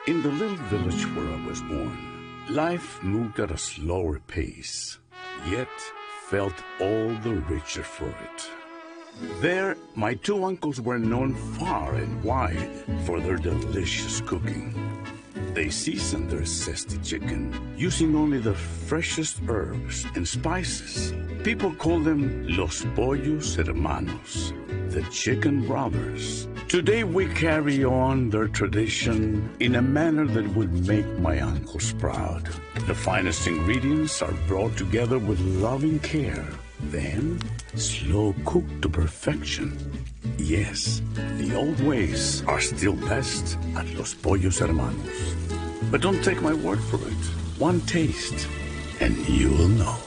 In the little village where I was born, life moved at a slower pace, yet felt all the richer for it. There, my two uncles were known far and wide for their delicious cooking. They seasoned their zesty chicken using only the freshest herbs and spices. People call them Los Pollos Hermanos, the Chicken Brothers. Today we carry on their tradition in a manner that would make my uncles proud. The finest ingredients are brought together with loving care, then slow cooked to perfection. Yes, the old ways are still best at Los Pollos Hermanos. But don't take my word for it. One taste, and you will know.